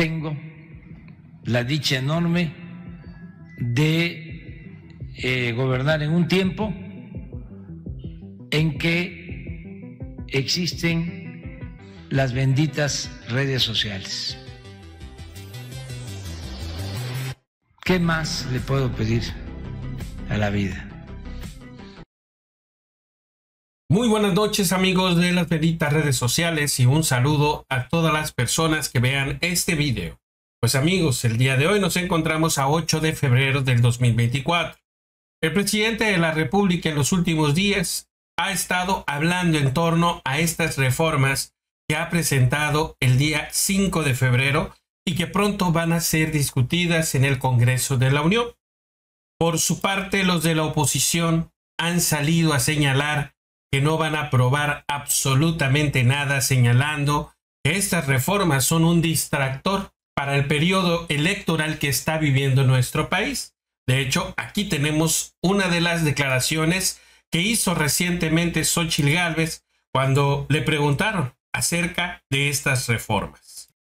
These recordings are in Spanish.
tengo la dicha enorme de gobernar en un tiempo en que existen las benditas redes sociales. ¿Qué más le puedo pedir a la vida? Muy buenas noches, amigos de las benditas redes sociales, y un saludo a todas las personas que vean este video. Pues amigos, el día de hoy nos encontramos a 8 de febrero del 2024. El presidente de la República en los últimos días ha estado hablando en torno a estas reformas que ha presentado el día 5 de febrero y que pronto van a ser discutidas en el Congreso de la Unión. Por su parte, los de la oposición han salido a señalar que no van a aprobar absolutamente nada, señalando que estas reformas son un distractor para el periodo electoral que está viviendo nuestro país. De hecho, aquí tenemos una de las declaraciones que hizo recientemente Xóchitl Gálvez cuando le preguntaron acerca de estas reformas.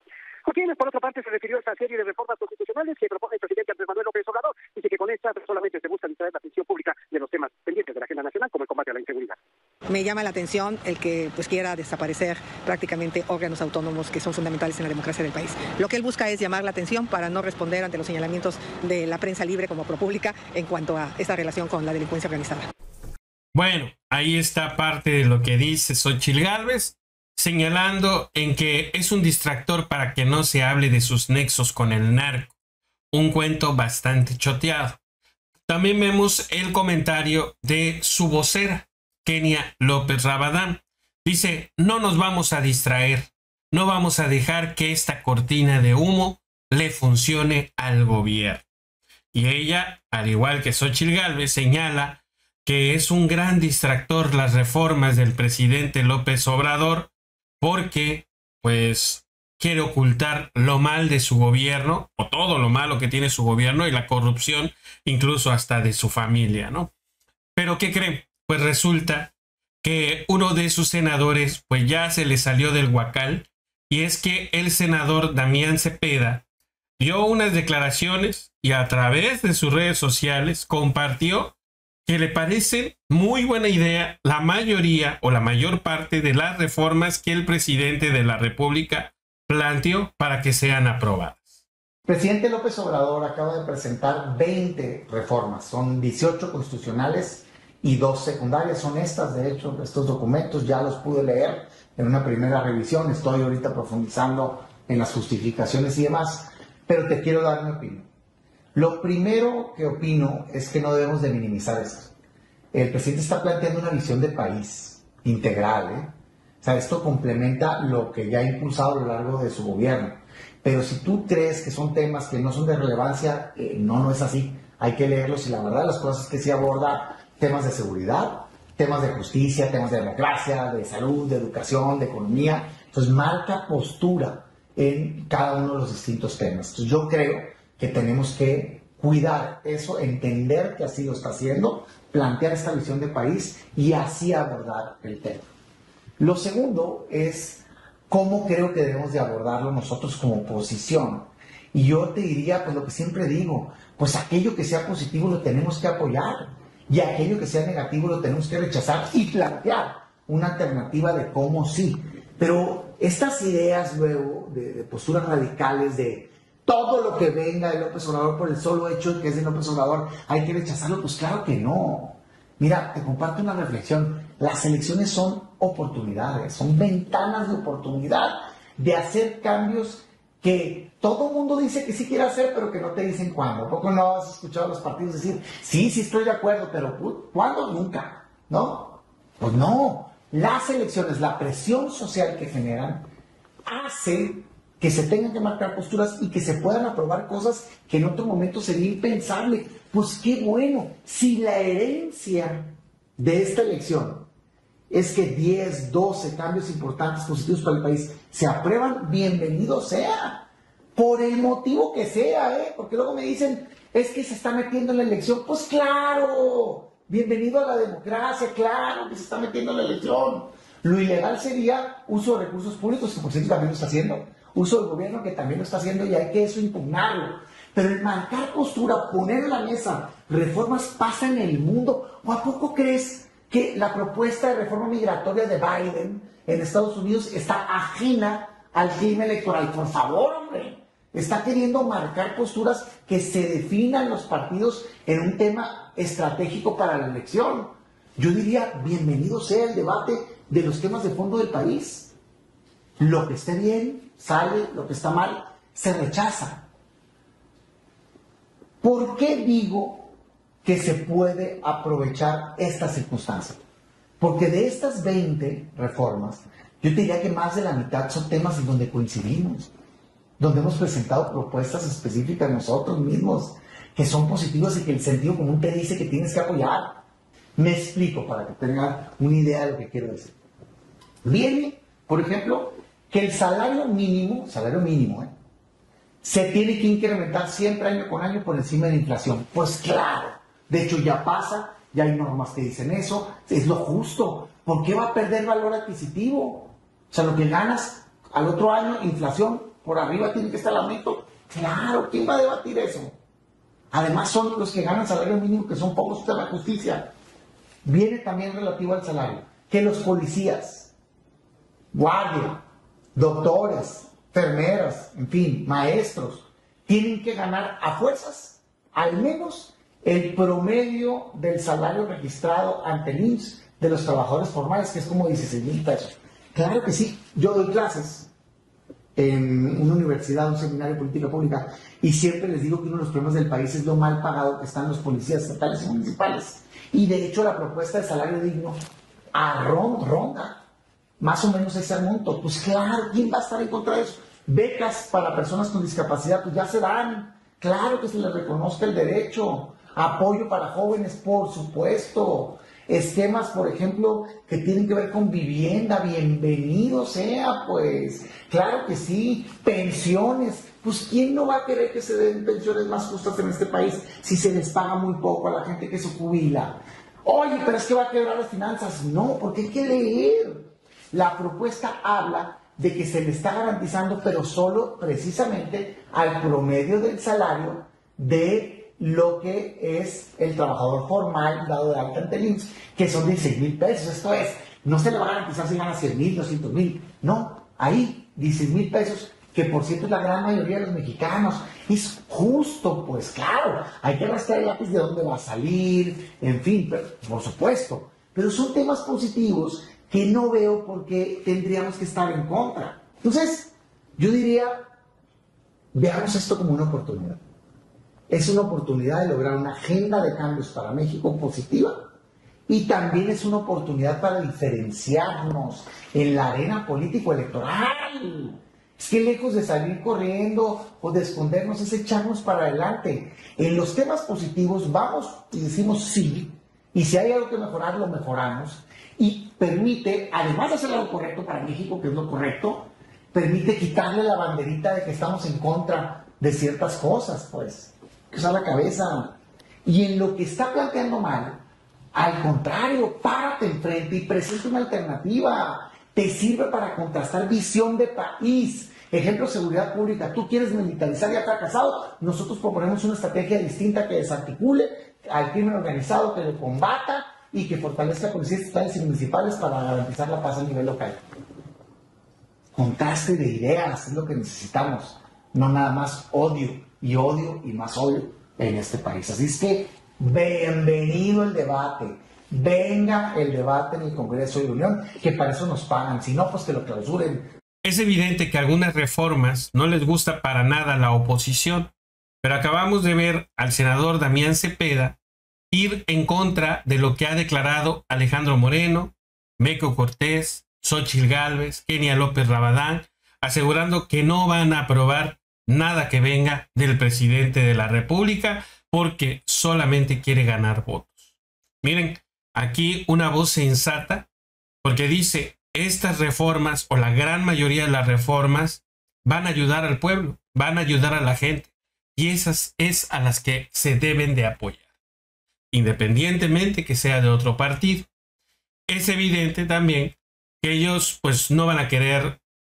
Por otra parte, se refirió a esta serie de reformas constitucionales que propone el presidente Andrés Manuel López Obrador. Dice que con estas solamente se busca distraer la atención pública de los temas pendientes de la agenda nacional, como el combate a la inseguridad. Me llama la atención el que quiera desaparecer prácticamente órganos autónomos que son fundamentales en la democracia del país. Lo que él busca es llamar la atención para no responder ante los señalamientos de la prensa libre como ProPublica en cuanto a esta relación con la delincuencia organizada. Bueno, ahí está parte de lo que dice Xóchitl Gálvez, señalando en que es un distractor para que no se hable de sus nexos con el narco. Un cuento bastante choteado. También vemos el comentario de su vocera, Kenia López Rabadán. Dice, no nos vamos a distraer, no vamos a dejar que esta cortina de humo le funcione al gobierno. Y ella, al igual que Xóchitl Gálvez, señala que es un gran distractor las reformas del presidente López Obrador, porque pues quiere ocultar lo mal de su gobierno, o todo lo malo que tiene su gobierno y la corrupción incluso hasta de su familia, ¿no? Pero ¿qué creen? Pues resulta que uno de sus senadores pues ya se le salió del huacal, y es que el senador Damián Cepeda dio unas declaraciones y a través de sus redes sociales compartió que le parece muy buena idea la mayoría o la mayor parte de las reformas que el presidente de la República planteó para que sean aprobadas. El presidente López Obrador acaba de presentar 20 reformas, son 18 constitucionales y 2 secundarias. Son estas, de hecho, estos documentos ya los pude leer en una primera revisión, estoy ahorita profundizando en las justificaciones y demás, pero te quiero dar mi opinión. Lo primero que opino es que no debemos de minimizar esto. El presidente está planteando una visión de país integral, O sea, esto complementa lo que ya ha impulsado a lo largo de su gobierno. Pero si tú crees que son temas que no son de relevancia, no es así. Hay que leerlos y la verdad las cosas es que sí aborda temas de seguridad, temas de justicia, temas de democracia, de salud, de educación, de economía. Entonces marca postura en cada uno de los distintos temas. Entonces yo creo que tenemos que cuidar eso, entender que así lo está haciendo, plantear esta visión de país y así abordar el tema. Lo segundo es cómo creo que debemos de abordarlo nosotros como oposición. Y yo te diría, pues lo que siempre digo, pues aquello que sea positivo lo tenemos que apoyar y aquello que sea negativo lo tenemos que rechazar y plantear una alternativa de cómo sí. Pero estas ideas luego de posturas radicales de todo lo que venga de López Obrador por el solo hecho de que es de López Obrador hay que rechazarlo, pues claro que no. Mira, te comparto una reflexión. Las elecciones son oportunidades, son ventanas de oportunidad de hacer cambios que todo el mundo dice que sí quiere hacer, pero que no te dicen cuándo. ¿A poco no has escuchado a los partidos decir, sí estoy de acuerdo, pero ¿cuándo? Nunca, ¿no? Pues no. Las elecciones, la presión social que generan, hace que se tengan que marcar posturas y que se puedan aprobar cosas que en otro momento sería impensable. Pues qué bueno, si la herencia de esta elección es que 10, 12 cambios importantes, positivos para el país, se aprueban, bienvenido sea, por el motivo que sea, porque luego me dicen, es que se está metiendo en la elección. Pues claro, bienvenido a la democracia, claro que se está metiendo en la elección. Lo ilegal sería uso de recursos públicos, que por cierto también lo está haciendo, uso del gobierno que también lo está haciendo y hay que eso impugnarlo. Pero el marcar postura, poner en la mesa reformas pasa en el mundo. ¿O a poco crees que la propuesta de reforma migratoria de Biden en Estados Unidos está ajena al clima electoral? Por favor, hombre. Está queriendo marcar posturas que se definan los partidos en un tema estratégico para la elección. Yo diría, bienvenido sea el debate de los temas de fondo del país. Lo que esté bien, sale, lo que está mal, se rechaza. ¿Por qué digo que se puede aprovechar esta circunstancia? Porque de estas 20 reformas, yo te diría que más de la mitad son temas en donde coincidimos, donde hemos presentado propuestas específicas nosotros mismos, que son positivas y que el sentido común te dice que tienes que apoyar. Me explico para que tengan una idea de lo que quiero decir. Viene, por ejemplo, que el salario mínimo, se tiene que incrementar siempre año con año por encima de la inflación. Pues claro, de hecho ya pasa, ya hay normas que dicen eso, es lo justo. ¿Por qué va a perder valor adquisitivo? O sea, lo que ganas al otro año, inflación, por arriba tiene que estar el aumento. Claro, ¿quién va a debatir eso? Además son los que ganan salario mínimo, que son pocos de la justicia. Viene también relativo al salario, que los policías, guardia, doctores, enfermeras, en fin, maestros, tienen que ganar a fuerzas al menos el promedio del salario registrado ante el IMSS de los trabajadores formales, que es como 16,000 pesos. Claro que sí, yo doy clases en una universidad, un seminario de política pública, y siempre les digo que uno de los problemas del país es lo mal pagado que están los policías estatales y municipales. Y de hecho la propuesta de salario digno ronda más o menos ese monto. Pues claro, ¿quién va a estar en contra de eso? Becas para personas con discapacidad, pues ya se dan. Claro que se les reconozca el derecho. Apoyo para jóvenes, por supuesto. Esquemas, por ejemplo, que tienen que ver con vivienda, bienvenido sea, pues. Claro que sí. Pensiones. Pues ¿quién no va a querer que se den pensiones más justas en este país si se les paga muy poco a la gente que se jubila? Oye, pero es que va a quebrar las finanzas. No, porque hay que leer. La propuesta habla de que se le está garantizando, pero solo precisamente al promedio del salario de lo que es el trabajador formal dado de alta ante el IMSS, que son 16,000 pesos. Esto es, no se le va a garantizar si gana 100,000, 200,000. No, ahí 16,000 pesos, que por cierto es la gran mayoría de los mexicanos. Es justo, pues claro, hay que arrastrar el lápiz de dónde va a salir, en fin, pero, por supuesto. Pero son temas positivos que no veo por qué tendríamos que estar en contra. Entonces, yo diría, veamos esto como una oportunidad. Es una oportunidad de lograr una agenda de cambios para México positiva y también es una oportunidad para diferenciarnos en la arena político-electoral. Es que lejos de salir corriendo o de escondernos, es echarnos para adelante. En los temas positivos vamos y decimos sí, y si hay algo que mejorar, lo mejoramos. Y permite, además de hacer algo correcto para México, que es lo correcto, permite quitarle la banderita de que estamos en contra de ciertas cosas, pues. Que usar la cabeza. Y en lo que está planteando mal, al contrario, párate enfrente y presenta una alternativa. Te sirve para contrastar visión de país. Ejemplo, seguridad pública. Tú quieres militarizar y ha fracasado. Nosotros proponemos una estrategia distinta que desarticule al crimen organizado, que lo combata y que fortalezca policías estatales y municipales para garantizar la paz a nivel local. Contraste de ideas es lo que necesitamos, no nada más odio y más odio en este país. Así es que bienvenido el debate, venga el debate en el Congreso de la Unión, que para eso nos pagan, si no, pues que lo clausuren. Es evidente que algunas reformas no les gusta para nada a la oposición, pero acabamos de ver al senador Damián Cepeda ir en contra de lo que ha declarado Alejandro Moreno, Meco Cortés, Xóchitl Gálvez, Kenia López Rabadán, asegurando que no van a aprobar nada que venga del presidente de la República porque solamente quiere ganar votos. Miren, aquí una voz sensata, porque dice, estas reformas o la gran mayoría de las reformas van a ayudar al pueblo, van a ayudar a la gente, y esas es a las que se deben de apoyar, independientemente que sea de otro partido. Es evidente también que ellos pues no van a querer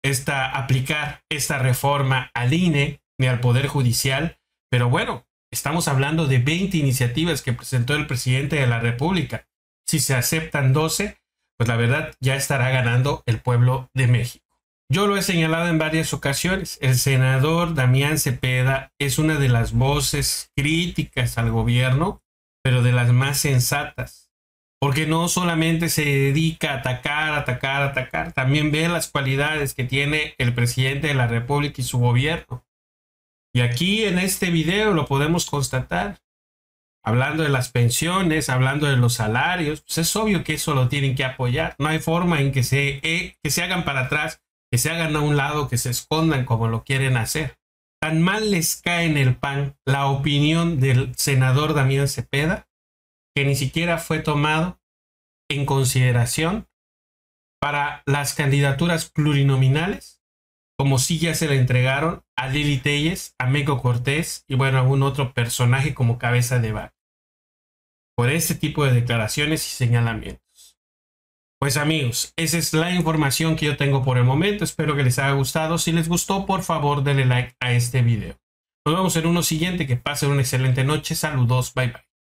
aplicar esta reforma al INE ni al Poder Judicial, pero bueno, estamos hablando de 20 iniciativas que presentó el presidente de la República. Si se aceptan 12, pues la verdad ya estará ganando el pueblo de México. Yo lo he señalado en varias ocasiones. El senador Damián Cepeda es una de las voces críticas al gobierno, pero de las más sensatas. Porque no solamente se dedica a atacar, también ve las cualidades que tiene el presidente de la República y su gobierno. Y aquí en este video lo podemos constatar. Hablando de las pensiones, hablando de los salarios, pues es obvio que eso lo tienen que apoyar. No hay forma en que se hagan para atrás, que se hagan a un lado, que se escondan como lo quieren hacer. Tan mal les cae en el pan la opinión del senador Damián Cepeda, que ni siquiera fue tomado en consideración para las candidaturas plurinominales, como si ya se le entregaron a Lili Téllez, a Meco Cortés y bueno, a algún otro personaje como cabeza de vaca. Por este tipo de declaraciones y señalamientos. Pues amigos, esa es la información que yo tengo por el momento. Espero que les haya gustado. Si les gustó, por favor, denle like a este video. Nos vemos en uno siguiente. Que pasen una excelente noche. Saludos. Bye bye.